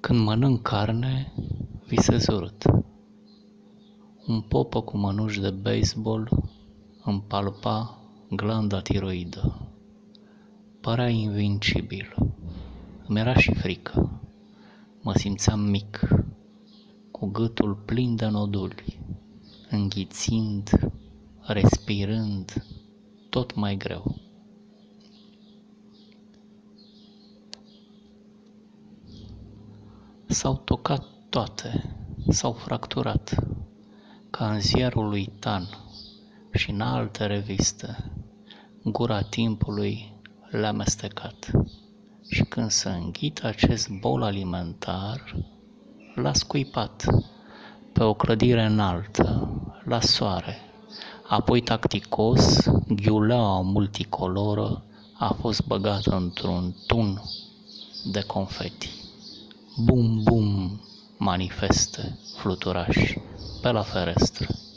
Când mănânc carne, visez urât. Un popă cu mănuși de baseball îmi palpa glanda tiroidă. Părea invincibil. Îmi era și frică. Mă simțeam mic, cu gâtul plin de noduli, înghițind, respirând tot mai greu. S-au tocat toate, s-au fracturat, ca în ziarul lui Tan și în alte reviste. Gura timpului le-a amestecat. Și când se înghite acest bol alimentar, l-a scuipat pe o clădire înaltă, la soare. Apoi tacticos, ghiuleaua multicoloră a fost băgată într-un tun de confeti. Bum, bum, manifeste fluturași pe la ferestră.